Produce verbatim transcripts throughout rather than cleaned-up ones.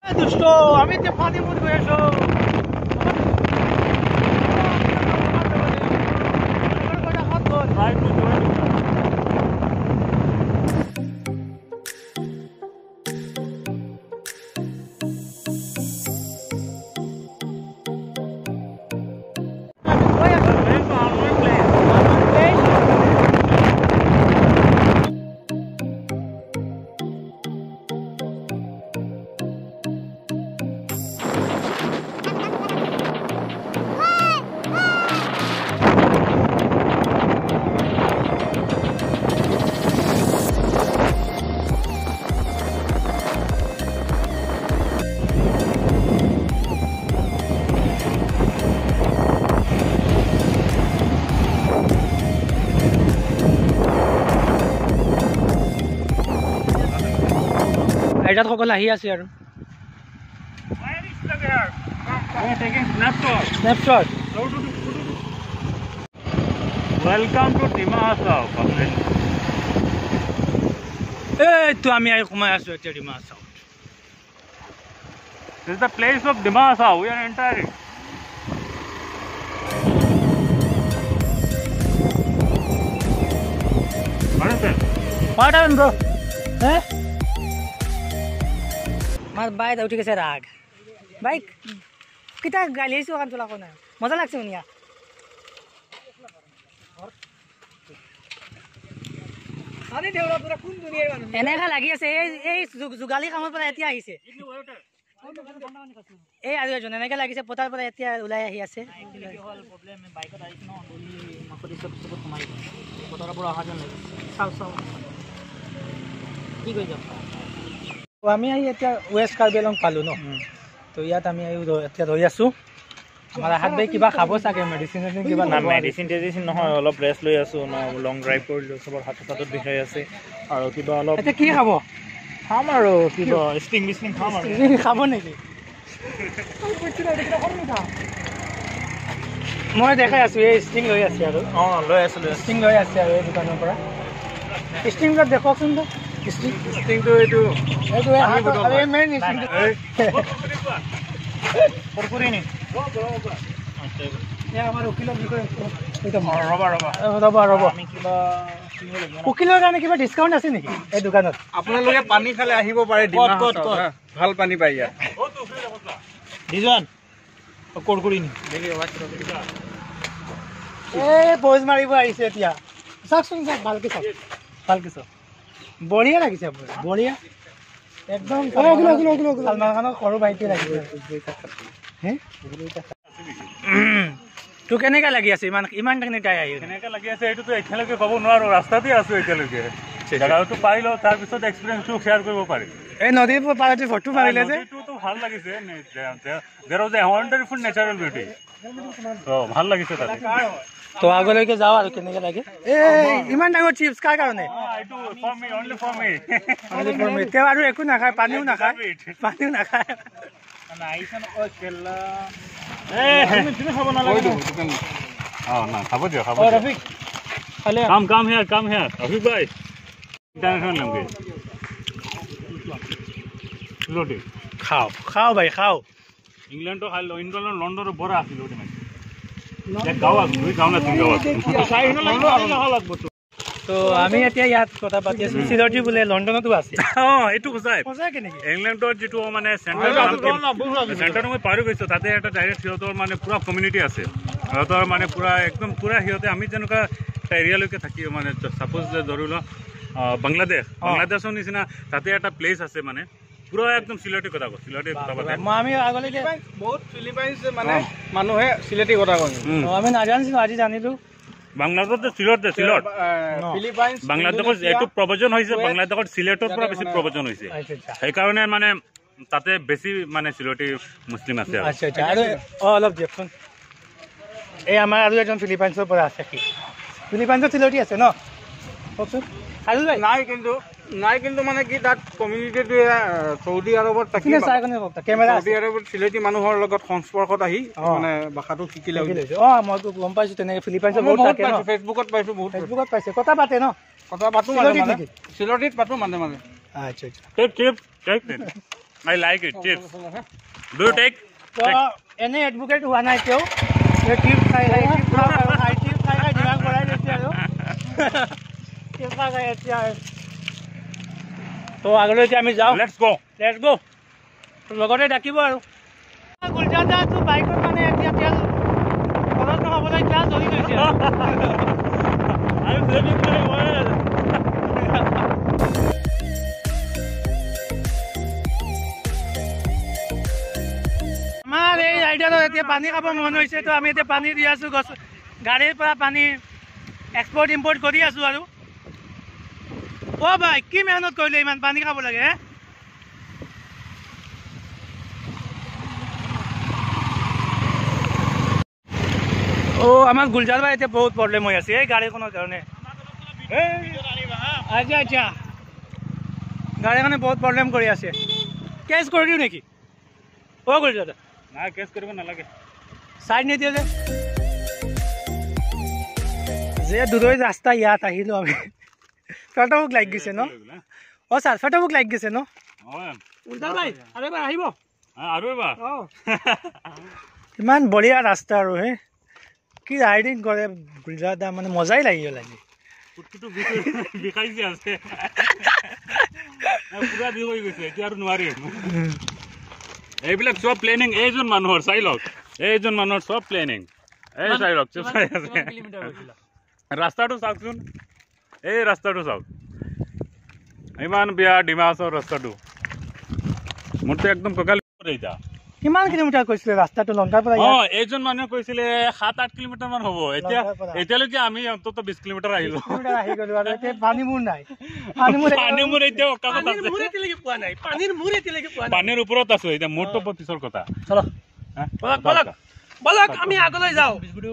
দুষ্ট আমি তে পানি মুড় গেছো এটাত সকল আহি আছে আৰু snapshot Welcome to Dima Hasao. এই তো আমি আই কমাই আছো এতিয়া Dima Hasao This is the place of Dima Hasao. We are entering. What is it? What happened, bro? Eh? মার বাইরে উঠে গেছে রাগ বাইক কিটা গালি আইছো কান তোলা কোনা মজা লাগছে উনিয়া আরে দেউরা তোরা কোন দুনিয়ার মানুষ এনেকা লাগি আছে এই এই জুগালি কামৰ পৰা এতিয়া আহিছে এই আৰু এজন এনেকা লাগিছে পতাৰ পৰা এতিয়া ওলাই আহি আছে কি হল প্ৰবলেম বাইকত আইছ ন ডলি মাকতি সব সব কমাই পতাৰ পৰা অহা যেন লাগে চাও চাও কি কই যাও আমি আহি এতিয়া ওয়েস্ট কাৰ্বিলং পালো ন তো ইয়াত আমি এতিয়া ধৰি আছো আমাৰ হাত বাই কিবা খাব চাগে মেডিসিন কিবা না মেডিসিন টেডিসিন নহয় অলপ ৰেষ্ট লৈ আছো ন লং ড্ৰাইভ কৰিলো সবৰ হাত হাতত বিষাই আছে আৰু কিবা অলপ এতিয়া কি খাব খাম আৰু কিবা ষ্টিং বিস্কিট খাম আৰু খাব নেকি মই দেখাই আছো এই ষ্টিং লৈ আছে আৰু অ লৈ আছো ষ্টিং লৈ আছে আৰু এই দোকানৰ পৰা ষ্টিং বিলাক দেখকচোন তো ষ্টিং ষ্টিং তো এইটো এইটো এই মেইন ষ্টিং পৰপুৰি নি এ আমাৰ উকিলৰ বিষয়ে এইটো ৰবা ৰবা ৰবা ৰবা আমি কিবা কিনিব লাগিব উকিলৰ কাৰণে কিবা ডিসকাউন্ট আছে নেকি এই দোকানত আপোনালোকে পানী খালে আহিব পাৰে ডিমা হাছাও ভাল পানী পাই ইয়াত দিজন কৰকুৰি নি এই পজ মাৰিব আহিছে এতিয়া চাকচোন চাক ভালকে চাক ভালকে চাক বঢ়িয়া লাগিছে আপোনাৰ বঢ়িয়া একদম সলমান খানৰ সৰু ভাইটি লাগিছে হে তো কেনেকা লাগি আছে ইমান ইমান কেনেকা আহি কেনেকা লাগি আছে এইটো তো এতিয়ালৈকে ক'ব নোৱাৰো ৰাস্তাতে আছো এতিয়ালৈকে জাগাটো পাই লও তাৰ পিছত এক্সপেৰিয়েন্সটো শ্বেয়াৰ কৰিব পাৰি এই নদীৰ পাৰতে ফটো মাৰিলে যে এইটো তো ভাল লাগিছে there is a wonderful natural beauty তো ভাল লাগিছে তাতে তো আগলৈকে যাও আৰু কেনেকা লাগে এই ইমান ডাঙৰ চিপছ কাৰ কাৰণে এইটো for me only for me only for me তে আৰু একো নাখায় পানীও নাখায় পানীও নাখায় না আইছন ও কেলা এ তুমি খাব নালাগে অ না খাব দিও খাব ও ৰফিক খালে কাম কাম হিয়াৰ কাম হিয়াৰ ৰফিক ভাই ইন্টাৰনেশনাল লমগে লোডে খাও খাও ভাই খাও ইংল্যান্ড খাই ইংল্যান্ড লন্ডনৰ বড় আছিল লোডে মানে এক গাওয়া দুই গাওয়া না তিন গাওয়া চাই না লাগব তো আমি এতিয়া ইয়াত কথা পাতি আছো সিলটি বুলে লন্ডনতো আছে অ এটু খসাই খসাই কেনে ইংল্যান্ডৰ যেটো মানে সেন্টাৰ সেন্টাৰ মই পাৰ গৈছো তাতে এটা ডাইৰেক্ট হিয়তৰ মানে পুৰা কমিউনিটি আছে হিয়তৰ মানে পুৰা একদম পুৰা হিয়তে আমি যেনেকা এৰিয়ালৈকে থাকি মানে সাপোজ ধৰিল বাংলাদেশ বাংলাদেশৰ নিচিনা তাতে এটা প্লেস আছে মানে পুৰা একদম সিলেটি কথা কয় সিলেটি কথা পাতে আমি আগলৈ বহুত ফিলিপাইনছ মানে মানুহে সিলেটি কথা কয় আমি নাজানিছিলো আজি জানিলো বাংলাদেশত সিলেট সিলেট ফিলিপাইনছ বাংলাদেশত এটো প্ৰবজন হৈছে বাংলাদেশত সিলেটৰ পৰা বেছি প্ৰবজন হৈছে সেই কাৰণে মানে তাতে বেছি মানে সিলেটি মুসলিম আছে আচ্ছা আচ্ছা আৰু অলপ দেখোন এই আমাৰ আৰু এজন ফিলিপাইনছৰ পৰা আছে কি ফিলিপাইনছৰ সিলেটি আছে ন কওকচোন আৰু নাই কিন্তু নাই কিন্তু মানে কি তাত কমিউনিটিটো সৌদি আৰবত থাকি কেমেৰা সৌদি আৰবত সিলেটি মানুহৰ লগত সংস্পৰ্শত আহি মানে ভাষাটো শিকিলে অ মই গম পাইছো তেনেকে ফিলিপাইনছৰ বহুত থাকে ন ফেচবুকত পাইছো বহুত ফেচবুকত পাইছে কথা পাতে ন কথা পাতো মানে সিলেটিত পাতো মানে মানে আচ্ছা আচ্ছা take take take I like it. Chips. Do you take? তো এনে এডভোকেট হোৱা নাই তেওঁ চিপ খাই খাই চিপ খাই চিপ খাই খাই ডিমাণ্ড কৰাই দিছে আৰু চিপ খাই খাই এতিয়া তো আগলৈ এতিয়া আমি যাওঁ Let's go. লেটছ গো লগতে ডাকিব আৰু গুলজান দাটো বাইকত মানে এতিয়া তেল খৰচ নহ'বলৈ ক্লাছ ধৰি গৈছে I'm saving my oil. আমাৰ এই ৰাইডাৰত এতিয়া পানী খাব মন হৈছে তো আমি এতিয়া পানী দি আছোঁ গছ গাড়ীৰ পৰা পানী এক্সপৰ্ট ইম্পৰ্ট কৰি আছোঁ আৰু অ' ভাই কি মেহনত কৰিলে ইমান পানী খাব লাগে হে অ' আমাৰ গুলজাৰ ভাই এতিয়া বহুত প্ৰব্লেম হৈ আছে এই গাড়ীখনৰ কাৰণে আচ্ছা আচ্ছা গাড়ীখনে বহুত প্ৰব্লেম কৰি আছে কেছ কৰি দিওঁ নেকি অ' গুলজাৰ দা নাই কেছ কৰিব নালাগে সাইড নিদিয়ে যে যে দূৰৈ ৰাস্তা ইয়াত আহিলোঁ আমি ফটোবুক লাগি গৈছে ন অ' ছাৰ ফটোবুক লাগি গৈছে ন উল্টা ভাই আৰু এবাৰ আহিব আৰু এবাৰ অঁ ইমান বঢ়িয়া ৰাস্তা আৰু হে কি ৰাইডিং কৰে গুলজাৰ দা মানে মজাই লাগি গ'ল আজি বিষাইছে আছে পুৰা বিষ হৈ গৈছে এতিয়া আৰু নোৱাৰিম এইবিলাক চব প্লেনিং এইজন মানুহৰ চাই লওক এইজন মানুহৰ চব প্লেনিং এই চাই লওক চব চাই আছে ৰাস্তাটো চাওকচোন এই ৰাস্তাটো চাওক ইমান বেয়া ডিমাছৰ ৰাস্তাটো মোৰতো একদম কঁকাল এতিয়া কিমান কিলোমিটাৰ কৈছিলে ৰাস্তাটো লংকাৰ পৰা অঁ এইজন মানুহে কৈছিলে সাত আঠ কিলোমিটাৰ মান হ'ব এতিয়া এতিয়ালৈকে আমি অন্তত বিশ কিলোমিটাৰ আহিলো আহি গ'লো আৰু এতিয়া পানী মোৰ নাই পানী মোৰ পানী মোৰ এতিয়া অকামত আছে পোৱা নাই পানীৰ মূৰ এতিয়ালৈকে পোৱা নাই পানীৰ ওপৰত আছো এতিয়া মোৰতো পিছৰ কথা চলো বলক বলক বলক আমি আগলৈ যাওঁ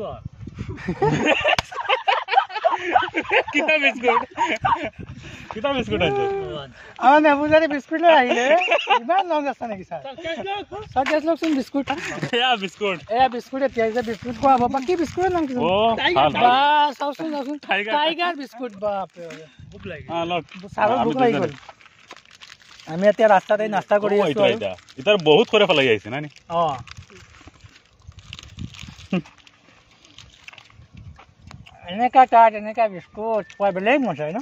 কিতা বিস্কুট কিতা বিস্কুট আছে আমাৰ নেবুজাৰী বিস্কুট লৈ আহিলে ইমান লং ৰাস্তা নেকি ছাৰ ছাৰ কেছ লওকচোন বিস্কুট এয়া বিস্কুট এয়া বিস্কুট এতিয়া যে বিস্কুট খোৱাব বা কি বিস্কুটৰ নাম কি অ ভাল বা চাওচোন চাওচোন টাইগাৰ বিস্কুট বাপৰে ভোক লাগি আ লক ছাৰৰ ভোক লাগি গ'ল আমি এতিয়া ৰাস্তাতে নাস্তা কৰি আছো এতিয়া ইতাৰ বহুত কৰে ফলাই আহিছে না নি অঁ এনেকা কাট এনেকা বিস্কুট খোৱা বেলেগ মজা হয় ন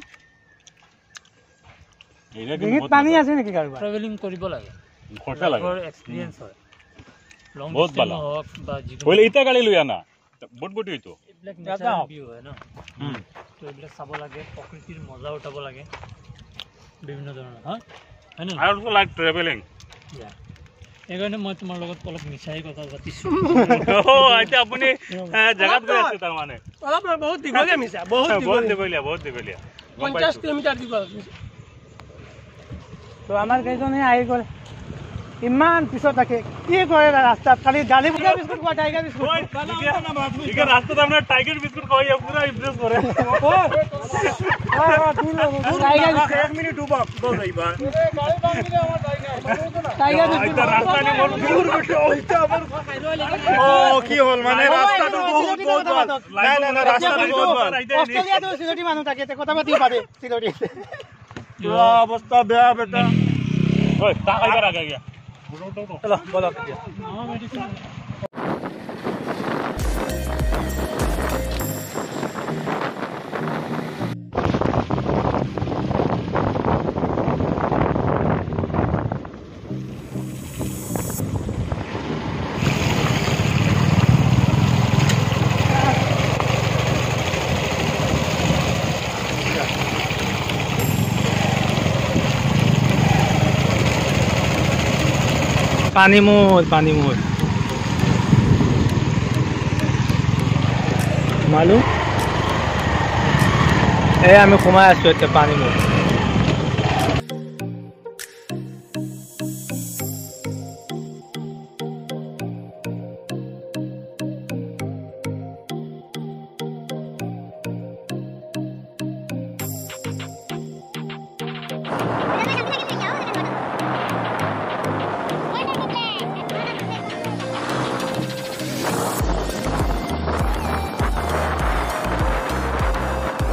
ডিঙিত পানী আছে নেকি কাৰোবাৰ ট্ৰেভেলিং কৰিব লাগে খৰচা লাগে এক্সপিৰিয়েঞ্চ হয় লং বহুত ভাল হওক বা যিকোনো বলে ইটা গাড়ী লৈ আনা বুট বুট হইতো এইবিলাক নেচাৰেল ভিউ হয় ন তো এইবিলাক চাব লাগে প্ৰকৃতিৰ মজা উঠাব লাগে বিভিন্ন ধৰণৰ হয় হয় আই অলসো লাইক ট্ৰেভেলিং এইকাৰণে মই তোমাৰ লগত অলপ মিছাই কথা পাতিছোঁ ও আইতা আপুনি জাগাত গৈ আছে তাৰ মানে অলপ বহুত দীঘলীয়া মিছা বহুত বহুত দীঘলীয়া বহুত দীঘলীয়া পঞ্চাছ কিলোমিটাৰ দীঘল তো আমাৰ কেইজনে আহি গ'ল ইমান পিছত থাকে কি কৰে ৰাস্তাত খালি গালি বিস্কুট খোৱা টাইগাৰ বিস্কুট ইকে ৰাস্তাত আপোনাৰ টাইগাৰ বিস্কুট খাই পুৰা ইমপ্ৰেছ কৰে টাইগাৰ এক মিনিট উবা বল যাইবা টাইগাৰ বিস্কুট ৰাস্তা নে মোৰ দূৰ গৈছে ও কি হল মানে ৰাস্তাটো বহুত বহুত নাই নাই নাই ৰাস্তাটো বহুত ভাল অষ্ট্ৰেলিয়াটো চিলটি মানুহ থাকে কথা পাতি পাৰে চিলটি অৱস্থা বেয়া বেটা ঐ তা খাইবা আগা গিয়া চলো বলক পানী মোৰ পানী মোৰ সোমালো এই আমি সোমাই আছো এতিয়া পানী মোৰ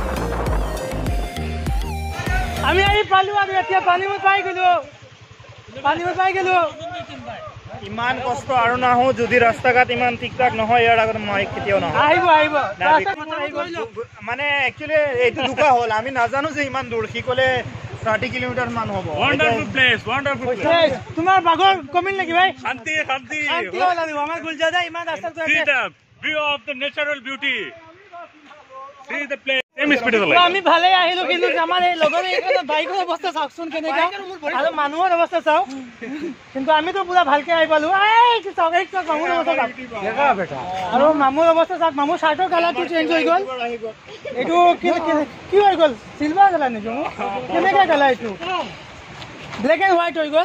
আমি আহি পালো আৰু এতিয়া পানী মই পাই গলো পানী পাই গেলো ইমান কষ্ট আৰু নাহো যদি ৰাস্তা ঘাট ইমান ঠিক ঠাক নহয় ইয়াৰ আগত মই কেতিয়াও নাহো আহিব আহিব মানে একচুৱেলি এইটো দুখা হ'ল আমি নাজানো যে ইমান দূৰ সি ক'লে ষাঠি কিলোমিটাৰ মান হ'ব ওয়ান্ডারফুল প্লেস ওয়ান্ডারফুল প্লেস তোমাৰ বাগৰ কমিল নেকি ভাই শান্তি শান্তি শান্তি হ'ল লাগিব আমাৰ গুলজাদা ইমান ৰাস্তা গৈ see আছে the view of the natural beauty see the place same speed is তো like আমি ভালে আহিলো কিন্তু আমাৰ এই লগৰ এইখানে বাইকৰ অৱস্থা চাওকচোন কেনেকা আৰু মানুহৰ অৱস্থা চাওক কিন্তু আমিতো পুৰা ভালকে আহি পালো এই কি চাওক এই চাওক মামুৰ অৱস্থা চাওক দেখা বেটা আৰু মামুৰ অৱস্থা চাওক মামুৰ শাৰ্টৰ কালাৰটো চেঞ্জ হৈ গ'ল এইটো কি হৈ গ'ল চিলভাৰ কালাৰ নেকি কেনেকা কালাৰ এইটো ব্লেক এণ্ড হোৱাইট হৈ গ'ল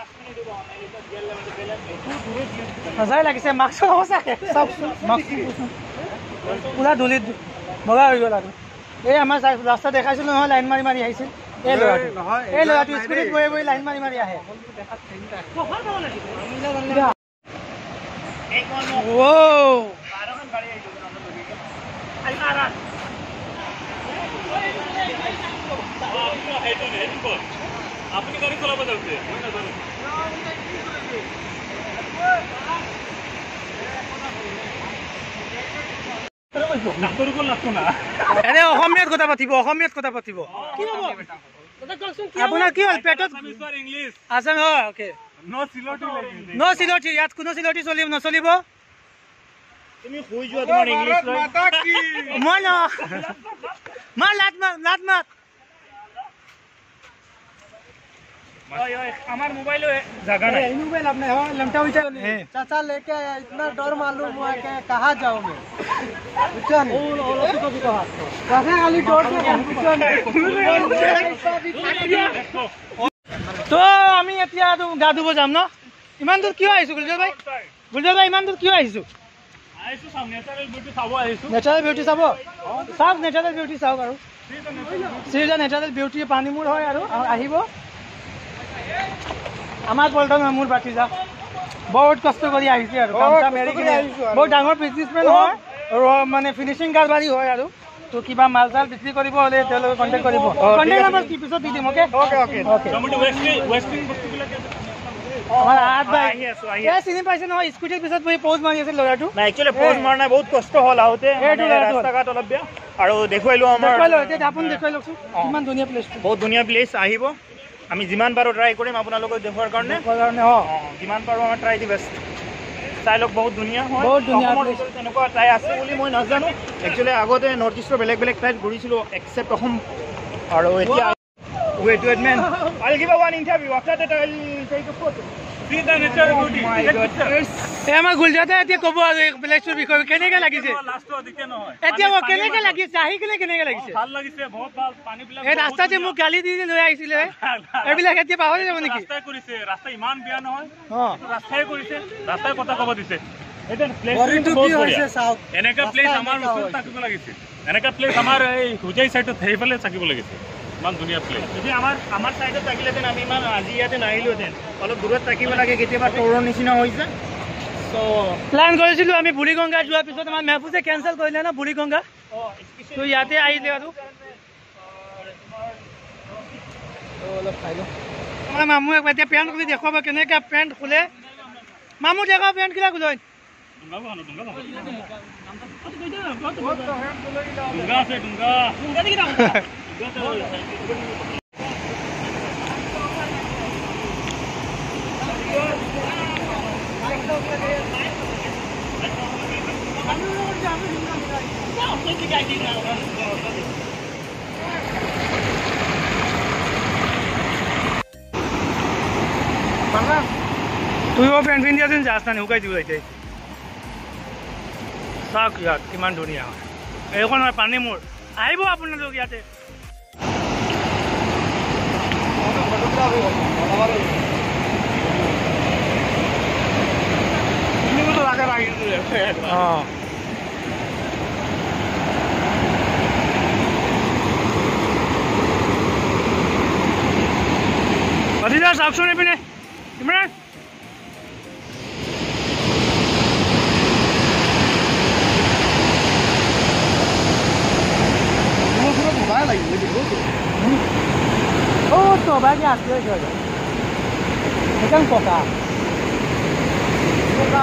সঁচাই লাগিছে মাস্কৰ অৱস্থা চাওকচোন মাস্ক পুৰা ধূলিত বগা হৈ গ'ল আৰু এই আমাৰ ৰাস্তা দেখাইছিলো নহয় লাইন মাৰি মাৰি আহিছিল এই ল'ৰাটো এই ল'ৰাটো স্কুটিত বহি বহি লাইন মাৰি মাৰি আহে আপনি গাড়ি চলাব যাচ্ছে মই নাজানো এনে অসমীয়াত কথা পাতিব অসমীয়াত কথা পাতিব আপোনাৰ কি হ'ল পেটত ইংলিছ আছে নহয় অ'কে নো সিলটি ন চিলটি ইয়াত কোনো চিলটি চলিব নচলিব তুমি শুই যোৱা তোমাৰ ইংলিছ লৈ মই ন মই লাট মাত লাট মাত ओए ओए हमार मोबाइल जगह नहीं मोबाइल आपने हो लमटा उठा चाचा लेके इतना डर मालूम हुआ कि कहाँ जाऊँ मैं पूछा नहीं चाचा खाली डर तो আমি এতিয়া গা ধুব যাম ন ইমান দূৰ কিয় আহিছো গুলজাৰ ভাই গুলজাৰ ভাই ইমান দূৰ কিয় আহিছো আইছো সাম নেচাৰেল বিউটি চাব আহিছো নেচাৰেল বিউটি চাব চাওক নেচাৰেল বিউটি চাওক আৰু শ্ৰীজা নেচাৰেল বিউটি পানীমূৰ হয় আৰু আহিব আমাৰ পল্টন মোৰ বাটি যা বহুত কষ্ট কৰি আহিছে আৰু কামটা মেৰি কিনে বহুত ডাঙৰ বিজনেছমেন হয় আৰু মানে ফিনিচিং কাৰবাৰী হয় আৰু তো কিবা মাল চাল বিক্ৰী কৰিব হ'লে তেওঁলোকে কণ্টেক্ট কৰিব কণ্টেক্ট নম্বৰ কি পিছত দি দিম okay okay okay okay tomato wasting wasting বস্তুবিলাক আমাৰ আঠ ভাই আহি আছো আহি এই চিনি পাইছে নহয় স্কুটিৰ পিছত বহি প'জ মাৰি আছিল ল'ৰাটো না একচুয়ালি পোজ মাৰনা বহুত কষ্ট হ'ল আহোতে এইটো মানে এইটো। ৰাস্তা ঘাট অলপ বেয়া আৰু দেখুৱাইলো আমাৰ দেখুৱাই লওঁ এতিয়া আপুনি দেখুৱাই লওকচোন কিমান ধুনীয়া প্লেচটো বহুত ধুনীয়া প্লেচ আহিব আমি যিমান পাৰো ট্ৰাই কৰিম আপোনালোকক দেখুৱাৰ কাৰণে কাৰণে অঁ অঁ যিমান পাৰো আমাৰ ট্ৰাই দি বেষ্ট চাই লওক বহুত ধুনীয়া হয় বহুত ধুনীয়া অসমৰ place। ভিতৰত তেনেকুৱা ঠাই আছে বুলি মই নাজানো একচুৱেলি আগতে নৰ্থ ইষ্টৰ বেলেগ বেলেগ ঠাইত ঘূৰিছিলোঁ এক্সেপ্ট অসম আৰু এতিয়া wait wait man I give one interview after that I will take a photo see the natural beauty এই আমাৰ গুলজাতে এতিয়া ক'ব আৰু এই প্লেচটোৰ বিষয়ে কেনেকৈ লাগিছে লাষ্টটো দিকে নহয় এতিয়া মোক কেনেকৈ লাগিছে আহি কিনে কেনেকৈ লাগিছে ভাল লাগিছে বহুত ভাল পানী বিলাক এই ৰাস্তাতে মোক গালি দি লৈ আহিছিলে এইবিলাক এতিয়া পাহৰি যাব নেকি ৰাস্তাই কৰিছে ৰাস্তা ইমান বেয়া নহয় অঁ ৰাস্তাই কৰিছে ৰাস্তাই কথা ক'ব দিছে এটা প্লেচ বৰিংটো কি হৈছে চাওক এনেকা প্লেচ আমাৰ ওচৰত থাকিব লাগিছিল এনেকা প্লেচ আমাৰ এই হুজাই সাইডত সেইফালে থাকিব লাগিছিল ইমান ধুনীয়া প্লেচ যদি আমাৰ আমাৰ ছাইডত থাকিলেহেঁতেন আমি ইমান আজি ইয়াতে নাহিলোহেঁতেন অলপ দূৰত থাকিব লাগে কেতিয়াবা তৌৰৰ নিচিনা হৈছে চ' প্লান কৰিছিলোঁ আমি বুঢ়ীগংগা যোৱাৰ পিছত আমাৰ মেহফুজে কেঞ্চেল কৰিলে ন বুঢ়ীগংগা তো ইয়াতে আহিলে আৰু আমাৰ মামুৱে এতিয়া পেণ্ট খুলি দেখুৱাব কেনেকৈ পেণ্ট খোলে মামু দেখাব পেণ্ট কিলা খোলে ডুংগা আছে ডুংগা তুইও পেণ্ট পিন্ধি আছিস যাচ না শুকাই দিব এতিয়া চাওক ইয়াত কিমান ধুনীয়া হয় এইখন হয় পানী মূৰ আহিব আপোনালোক ইয়াতে অঁ ভতিজা চাওকচোন এইপিনে Imran Oh, to bagi asli aja. একদম পকা পকা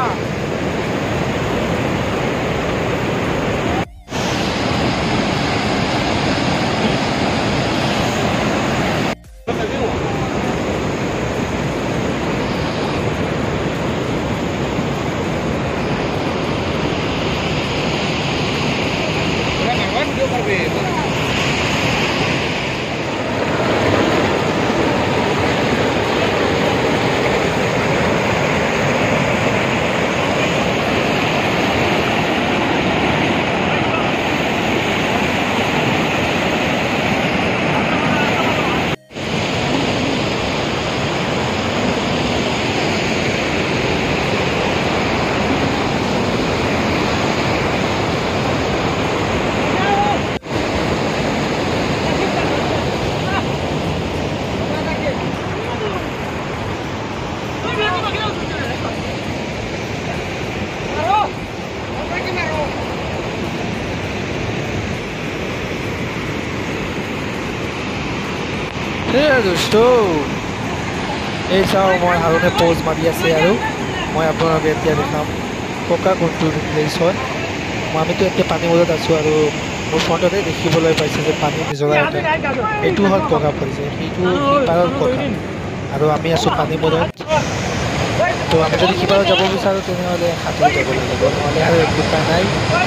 দোস্ত এই চাওঁ মই হাৰুণে প'জ মাৰি আছে আৰু মই আপোনালোকে এতিয়া দেখাম পকা কোনটো প্লেচ হয় মই আমিতো এতিয়া পানী মূৰত আছোঁ আৰু মোৰ ফ্ৰণ্টতে দেখিবলৈ পাইছে যে পানী নিজৰা এটা এইটো হ'ল পকা পৰিছে সেইটো সিপাৰৰ পকা আৰু আমি আছোঁ পানী মূৰত তো আমি যদি সিপাৰত যাব বিচাৰোঁ তেনেহ'লে সাঁতুৰি যাব লাগিব নহ'লে আৰু একো উপায় নাই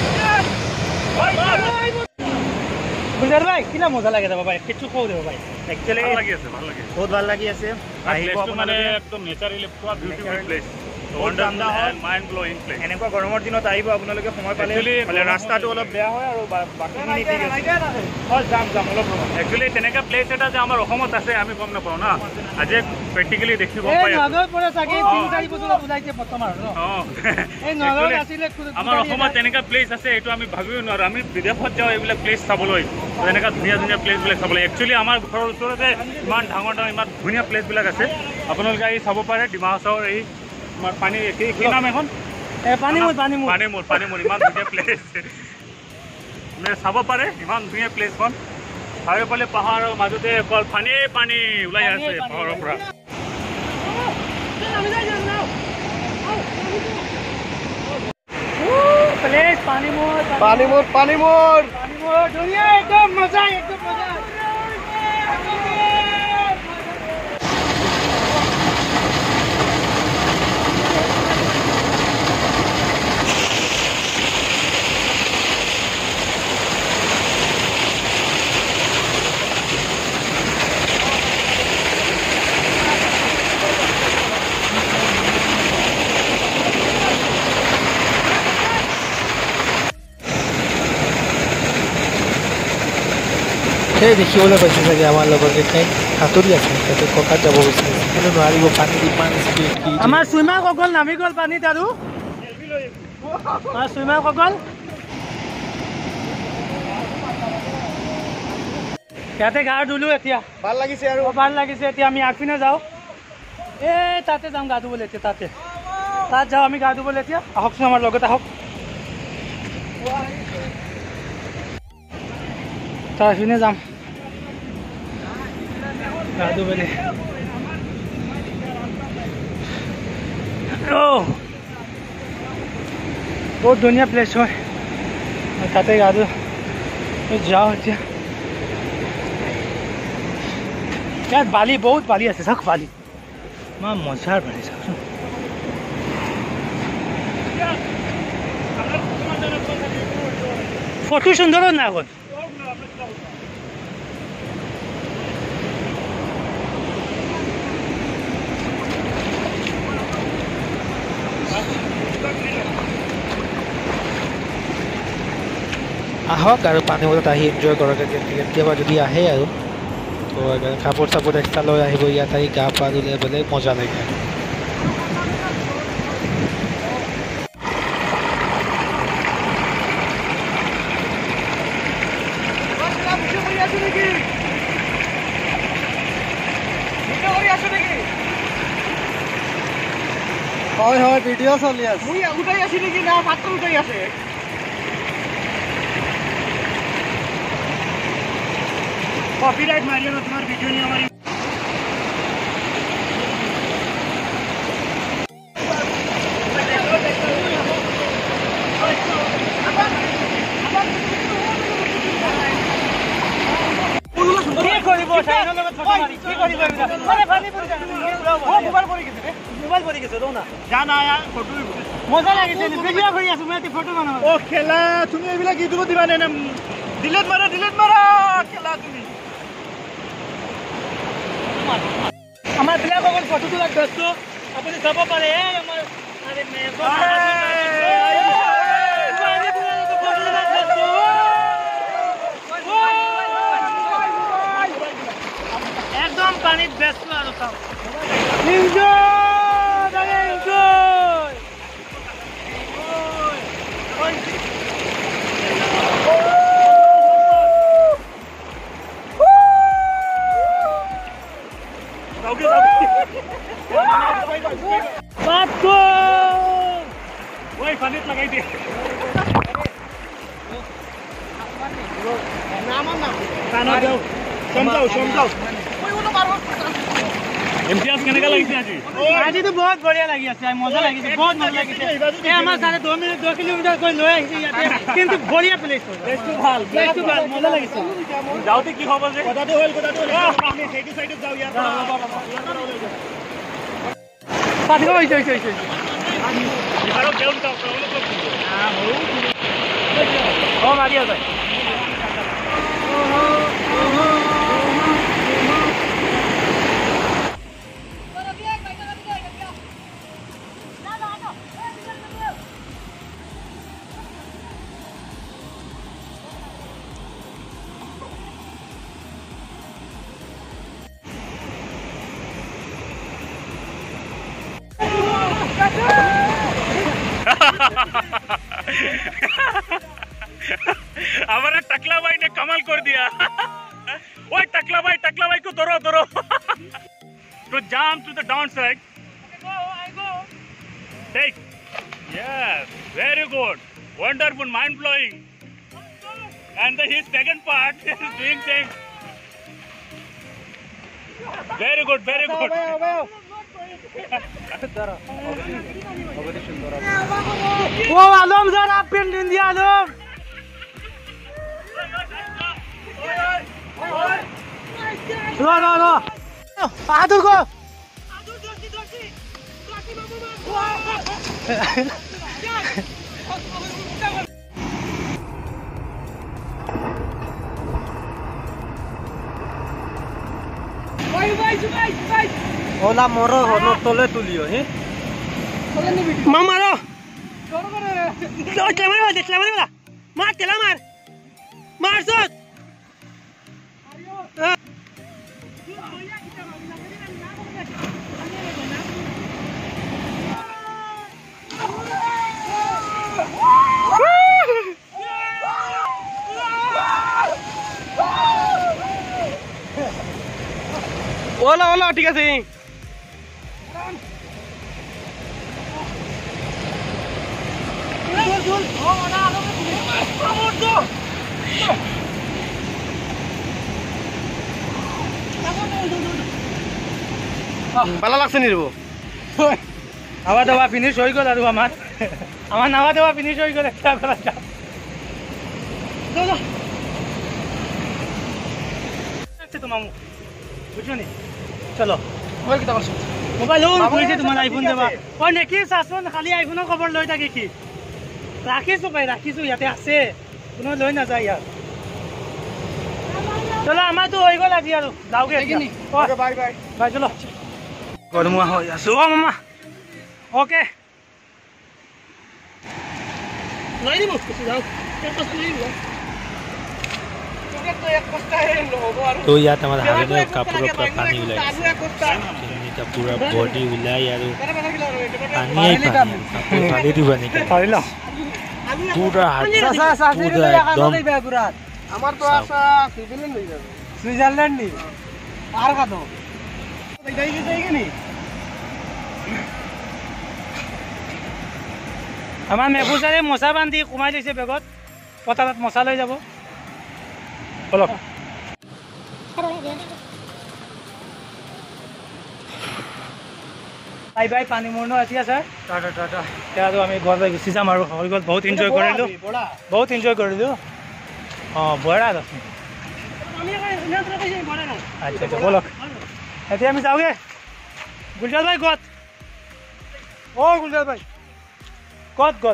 গুলজাৰ ভাই কিনা মজা লাগে যাব ভাই কিছু কওঁ দেব ভাই একচুয়ালি ভাল লাগি আছে ভাল লাগি আছে বহুত ভাল লাগি আছে আহিব প্লেচটো মানে আপোনালোকে একদম নেচাৰেলি পুৰা বিউটিফুল প্লেচ বহুত ঠাণ্ডা হয়। মাইণ্ড ব্ল'য়িং প্লেচ এনেকুৱা গৰমৰ দিনত আহিব আপোনালোকে সময় পালে Actually, মানে গৰমৰ ৰাস্তাটো দিনত অলপ বেয়া হয় আৰু বা- বাকীখিনি ঠিক আছে হয় যাম যাম অলপ ৰ'ব একচুৱেলি তেনেকুৱা প্লেচ এটা যে আমাৰ অসমত আছে আমি গম নাপাওঁ না আজি প্ৰেক্টিকেলি দেখিব এই পাই আছোঁ নগৰ পৰা চাগে তিনি চাৰি বছৰত ওলাইছে প্ৰথম আৰু ন অঁ এই নগৰত Actually, আছিলে আমাৰ অসমত তেনেকুৱা প্লেচ আছে এইটো আমি ভাবিব নোৱাৰোঁ আমি বিদেশত যাওঁ এইবিলাক প্লেচ চাবলৈ তেনেকুৱা ধুনীয়া ধুনীয়া প্লেচবিলাক চাবলৈ একচুৱেলি আমাৰ ঘৰৰ ওচৰতে ইমান ডাঙৰ ডাঙৰ ইমান ধুনীয়া প্লেচবিলাক আছে আপোনালোকে আহি চাব পাৰে ডিমা হাছাওৰ এই আমাৰ পানী কি কি নাম এখন এই পানীমূৰ পানীমূৰ পানীমূৰ পানীমূৰ ইমান ধুনীয়া প্লেচ মানে চাব পাৰে ইমান ধুনীয়া প্লেচখন চাৰিওফালে পাহাৰৰ মাজতে অকল পানী পানী ওলাই আছে পাহাৰৰ পৰা প্লেচ পানীমূৰ পানীমূৰ পানীমূৰ পানীমূৰ ধুনীয়া একদম মজা একদম মজা সেই দেখিবলৈ পাইছে চাগে আমাৰ লগৰ কেইটাই সাঁতুৰি আছে তাতে ককাত যাব বিচাৰিছে কিন্তু নোৱাৰিব পানীত ইমান স্পীড আমাৰ চুইমাৰ কগল নামি গ'ল পানীত আৰু আমাৰ চুইমাৰ কগল ইয়াতে গা ধুলো এতিয়া ভাল লাগিছে আৰু ভাল লাগিছে এতিয়া আমি আগপিনে যাওঁ এই তাতে যাম গা ধুবলৈ এতিয়া তাতে তাত যাওঁ আমি গা ধুবলৈ এতিয়া আহকচোন আমাৰ লগত আহক তাৰ পিনে যাম গা ধুবলৈ অ' বহুত ধুনীয়া প্লেচ হয় তাতে গা ধু যাওঁ এতিয়া ইয়াত বালি বহুত বালি আছে চাওক বালি ইমান মজাৰ বালি চাওকচোন ফটো সুন্দৰ না আগত আহক আৰু পানী বজাত আহি এনজয় কৰক কেতিয়াবা যদি আহে আৰু তো কাপোৰ চাপোৰ এক্সট্ৰা লৈ আহিব ইয়াত আহি গা পা ধুলে বেলেগ মজা লাগে হয় হয় ভিডিঅ' চলি আছে মই উঠাই আছি নেকি না মাত্ৰ উঠাই আছে কপিৰাইট মাৰিলে না তোমাৰ ভিডিঅ' নিয়ে আমাৰ কি কৰিব এইবিলাক আৰে পানী পৰি যায় ও মোবাইল পৰি গৈছে ৰে মোবাইল পৰি গৈছে ৰ না যা না ইয়াৰ ফটো মজা লাগিছে ভিডিঅ কৰি আছো মই এটি ফটো বনাম ও খেলা তুমি এইবিলাক ইউটিউবত দিবা নে ডিলিট মাৰা ডিলিট মাৰা খেলা তুমি আমাৰ বিলাক অকল ফটো তোলা ব্যস্ত আপুনি চাব পাৰে এই আমাৰ আৰে মেজৰ একদম পানীত ব্যস্ত আৰু চাও এনজয় দাদা এনজয় ওই পানীত লগাই দিয়ে ইমতিয়াজ কেনেকা লাগিছে আজি আজি তো বহুত বঢ়িয়া লাগি আছে মজা লাগিছে বহুত মজা লাগিছে এই আমাৰ সাড়ে দুই মিনিট দুই কিলোমিটাৰ গৈ লৈ আহিছে ইয়াতে কিন্তু বঢ়িয়া প্লেচ প্লেচটো ভাল প্লেচটো ভাল মজা লাগিছে যাওঁতে কি হ'ব যে কথাটো হ'ল কথাটো হ'ল আমি সেইটো সাইডত যাও ইয়াৰ পৰা পাতিব হৈছে হৈছে হৈছে ইফালে কেউন যাওঁ ও মাৰি আছে हमारा टकला भाई ने कमाल कर दिया ओए टकला भाई टकला भाई को दौड़ो दौड़ो to jump to the downside go I go take yes very good wonderful mind blowing and the his second part is doing things very good very good ও আলম যারা পেন্ট ইন্ডিয়া আলম লো লো লো আদুর গো আদুর দর্শি দর্শি দর্শি বাবু ভাই ভাই ভাই ভাই ওলা মর হনো তলে তুলিও হে মামারো তো ক্যামেরা দে ক্যামেরা মার তেলা মার মার সত ওলা ওলা ঠিক আছে ভালো লাগছে নি রব নাওয়া দেওয়া ফিনিশ হয়ে গেল আর আমার আমার নাওয়া দেওয়া ফিনিশ হয়ে গেল একটা বেলা তো মামু বুঝছো নি চলো মোবাইল ঘুরিছে তোমার আইফোন দেবা ও নেকি চাচোন খালি আইফোনৰ খবৰ লৈ থাকে কি ৰাখিছো ভাই ৰাখিছো ইয়াতে আছে কোনো লৈ নাযায় ইয়াত চলো আমাৰতো হৈ গ'ল আজি আৰু যাওগে বাই বাই বাই চলো গৰমুৱা হৈ আছো অ মামা ওকে লৈ দিব যাও এক বস্তু লৈ দিব तो ইয়াত আমাৰ হালধীয়া কাপোৰৰ পৰা পানী ওলাই আছে পুৰা বডি ওলাই আৰু পানীয়ে পানী কাপোৰ ফালি দিব নেকি পুৰা একদম আমার তো আশা সুইজারল্যান্ড হয়ে যাবে সুইজারল্যান্ড নি আর কত যাই কি যাই কি আমার মেঘুচারে মশা বান্ধি কমাই লৈছে বেগত পথাৰত মশা লৈ যাব বলক বাই বাই পানী মূৰ্ণ আছি আছে টাটা টাটা এতিয়া আমি ঘৰলৈ গুচি যাম আৰু হৈ গ'ল বহুত এনজয় কৰিলোঁ বহুত এনজয় কৰিলোঁ অঁ বৰা আচ্ছা আচ্ছা বলক এতিয়া আমি যাওঁগে গুলজাৰ ভাই ক'ত অ' গুলজাৰ ভাই ক'ত গ'ল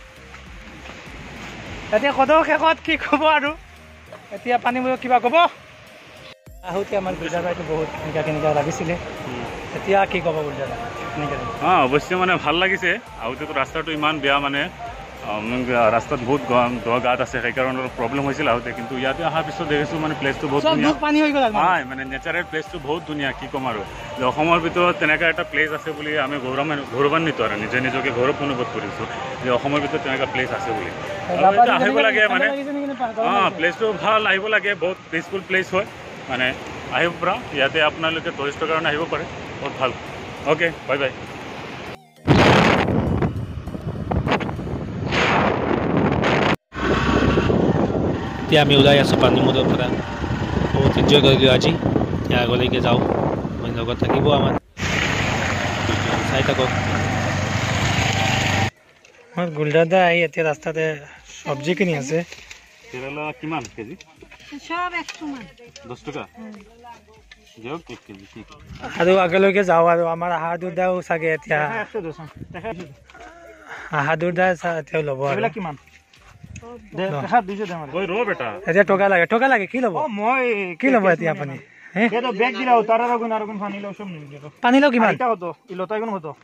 এতিয়া কদৰ শেষত কি ক'ব আৰু এতিয়া পানী মূৰত কিবা ক'ব আহোঁতে আমাৰ গুলজাৰ ভাইটো বহুত কেনেকুৱা কেনেকুৱা লাগিছিলে এতিয়া কি ক'ব গুলজাৰ ভাই কেনেকৈ অঁ অৱশ্যে মানে ভাল লাগিছে আহোঁতেতো ৰাস্তাটো ইমান বেয়া মানে ৰাস্তাত বহুত দ গাঁত আছে সেইকাৰণে অলপ প্ৰব্লেম হৈছিল আহোঁতে কিন্তু ইয়াতে অহাৰ পিছত দেখিছোঁ মানে প্লেচটো বহুত ধুনীয়া পানী হৈ গ'ল হয় মানে নেচাৰেল প্লেচটো বহুত ধুনীয়া কি ক'ম আৰু অসমৰ ভিতৰত তেনেকুৱা এটা প্লেচ আছে বুলি আমি গৌৰৱ গৌৰৱান্বিত আৰু নিজে নিজকে গৌৰৱ অনুভৱ কৰিছোঁ যে অসমৰ ভিতৰত তেনেকুৱা প্লেচ আছে বুলি আহিব লাগে মানে অঁ প্লেচটো ভাল আহিব লাগে বহুত পিচফুল প্লেচ হয় মানে আহিব পৰা ইয়াতে আপোনালোকে টুৰিষ্টৰ কাৰণে আহিব পাৰে বহুত ভাল অ'কে বাই বাই এতিয়া আমি ওলাই আছোঁ পানী মূৰৰ পৰা বহুত এনজয় কৰিলোঁ আজি এতিয়া আগলৈকে যাওঁ মই লগত থাকিব আমাৰ চাই থাকক আমাৰ গুলজাৰদা আহি এতিয়া ৰাস্তাতে চব্জি কিনি আছে কেৰেলা কিমান কেজি দহ টকা আৰু আগলৈকে যাওঁ আৰু আমাৰ আহাদুৰ দাও চাগে এতিয়া আহাদুৰ দা এতিয়া ল'ব আৰু কিমান এতিয়া টকা লাগে টকা লাগে কি ল'ব মই কি ল'ব এতিয়া আপুনি বেগ দিলা তাৰ আৰু গুণ আৰু গুণ পানী লওঁ চব নিদিয়ে পানী লওঁ কিমান এটা হতো ইলতা গুণ হতো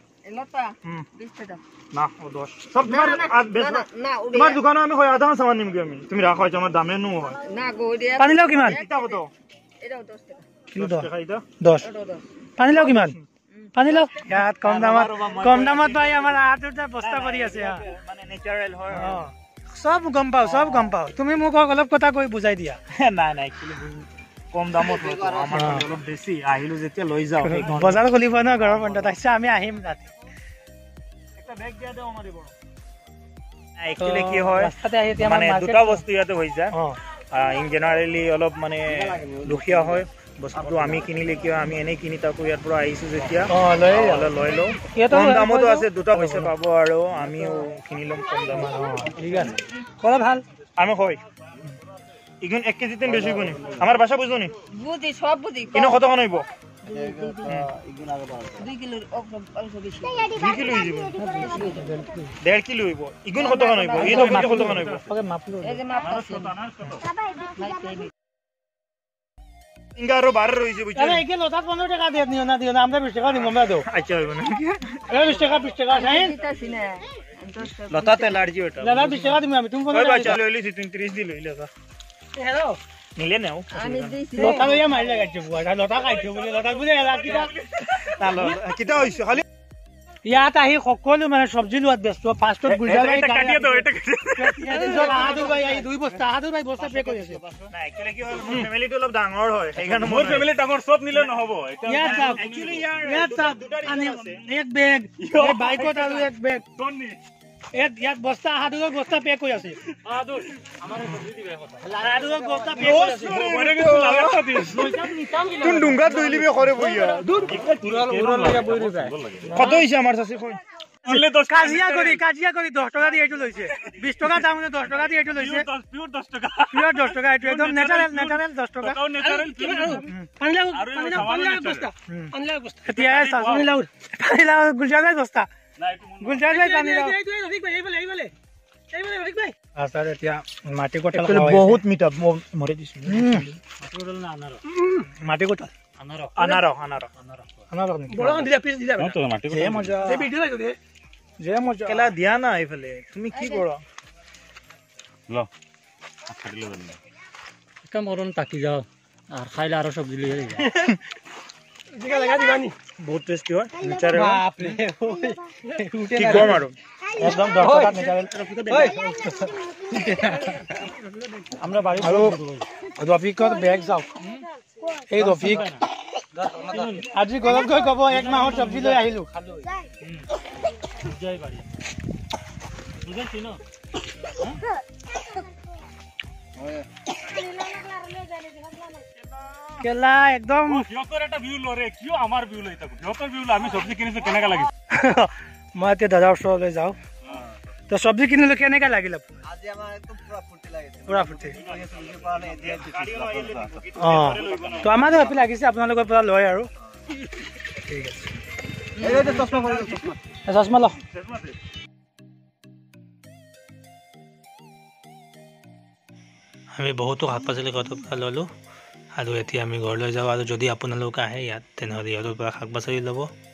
না ও দশ সব তোমার তোমার দোকানে আমি হয় আধা সামান নিমগে আমি তুমি রাখো আমার দামে নো হয় না গো দিয়া পানী লওঁ কিমান এটা হতো এটাও দশ টাকা কিলো দহ টাকা এটা দহ পানী লওঁ কিমান পানী লওঁ ইয়াত কম দামত কম দামত পাই আমাৰ আহাদুৰদাই বস্তা কৰি আছে মানে নেচাৰেল হয় সব গম পাওঁ সব গম পাওঁ তুমি মোক অলপ কথা কৈ বুজাই দিয়া নাই নাই কম দামত আমাৰ অলপ বেছি আহিলো যেতিয়া লৈ যাওঁ বজাৰ খুলিব ন ঘৰৰ বন্ধত আহিছে আমি আহিম ৰাতি একটা ব্যাগ দিয়া দেও আমারে বড় একচুয়ালি কি হয় রাস্তাতে আহি এতিয়া মানে দুটা বস্তু ইয়াতে হৈ যায় ইন জেনাৰেলি অলপ মানে দুখিয়া হয় বস্তুটো আমি কিনিলে কিয় আমি এনেই কিনি তাকো ইয়াৰ পৰা আহিছোঁ যেতিয়া লৈ লওঁ কম দামতো আছে দুটা পইচা পাব আৰু আমিও কিনি ল'ম কম দামত ঠিক আছে ক'লে ভাল আমি হয় ইগুণ এক কেজিতে বেছি গুণি আমাৰ ভাষা বুঝো নি বুঝি সব বুঝি কিনো কত কোন হইব দুই কিলো অল্প বেশি দুই কিলো হইব দেড় কিলো হইব ইগুণ কত কোন হইব এই দোকানে কত কোন হইব ওকে মাপলো এই যে মাপ আছে ইংগা আরো বারে রইছে বুঝছো আরে একে লতা পনেরো টাকা দিয়ে নিও না দিও না আমরা বিশ টাকা দিম আমরা দাও আচ্ছা হইব না এই বিশ টাকা বিশ টাকা শাহিন দিতাছি না লতা তে লাড়জি ওটা দাদা বিশ টাকা দিম আমি তুমি ওই বাচ্চা লইলি তুই ত্রিশ দি লইলে তো হ্যালো নিলে নাও আমি দিছি লতা লইয়া মারি লাগাইছে বুয়া লতা খাইছো বলে লতা বুঝে এলা কিটা তালো কিটা হইছে খালি ইয়াত আহি সকলো মানে সবজি লোৱাত ব্যস্ত ফাৰ্ষ্টত গুলজাৰ ভাই কাটিয়ে দাও এটা আহাদুৰ ভাই আহি দুই বস্তা আহাদুৰ ভাই বস্তা পে কৰি আছে না একচুয়ালি কি হয় মোৰ ফ্যামিলিটো অলপ ডাঙৰ হয় সেইকাৰণে মোৰ ফ্যামিলি ডাঙৰ সব নিলে নহব ইয়াত চাওক একচুয়ালি ইয়াৰ ইয়াত চাওক এক বেগ এই বাইকত আৰু এক বেগ এক ইয়াত বস্তা আহাদুৰৰ বস্তা পে কৰি আছে আহাদুৰ আমাৰ সবজি দিবে কথা আহাদুৰৰ বস্তা পে কৰি আছে মনে কিছু লাগাটা দিছ তুন ডুঙ্গা দইলিবে করে বইয়া পুরা পুরা লাগা বই রে কত হইছে আমার চাচি কই বললে দশ কাজিয়া কৰি কাজিয়া কৰি দহ টকা দি এইটো লৈছে বিশ টকা দাম দহ টকা দি এইটো লৈছে পিওর দশ টাকা পিওর দহ টকা এইটো একদম নেচাৰেল নেচাৰেল দহ টকা তাও ন্যাচারাল পানী লাও পানী লাও পানী লাও বস্তা পানী লাও বস্তা এতিয়া পানী লাও পানী লাও গুলজাৰ ভাই বস্তা গুলজাৰ ভাই পানী লাও আছাৰ এতিয়া মাটি কঁঠাল বহুত মিঠা মৰে দিছো মাটি কঁঠাল আনাৰ আনাৰ আনাৰ আনাৰ বৰখন দিলা পিছ দিলা তো মাটি যে মজা এই ভিডিও লাগো দে যে মজা কেলা দিয়া না এইফালে তুমি কি কৰা ল খাইলে বন্ধ কাম কৰন তাকি যাও আর খাইলে আরো সবজি লইয়া যাই জিগা লাগা দিবানি বহুত টেস্টি হয় নেচারেল বাপ রে উঠে কি না কম আৰু একদম দশ টাকা নেচারেল আমরা বাড়ি আৰু রফিকৰ বেগ যাও এই রফিক আজি গলত গৈ কব এক মাহৰ সবজি লৈ আহিলো খালো যাই বাড়ি বুঝাইছি ন কেলা একদম সিহঁতৰ এটা ভিউ লৰে কিয় আমাৰ ভিউ লৈ থাকো সিহঁতৰ ভিউ আমি সবজি কিনিছো কেনেকা লাগিছে মই এতিয়া দাদাৰ ওচৰলৈ যাওঁ তো সবজি কিনিলো কেনেকা লাগিল আজি আমাৰ একদম পুৰা ফুৰ্তি লাগিছে পুৰা ফুৰ্তি গাড়ী অঁ তো আমাৰো হেপি লাগিছে আপোনালোকৰ পৰা লয় আৰু ঠিক আছে এই যে চশমা পরে চশমা চশমা ল আমি বহুতো শাক পাচলি ঘৰৰ পৰা ল'লোঁ আৰু এতিয়া আমি ঘৰলৈ যাওঁ আৰু যদি আপোনালোক আহে ইয়াত তেনেহ'লে ইয়াৰ পৰা শাক পাচলি ল'ব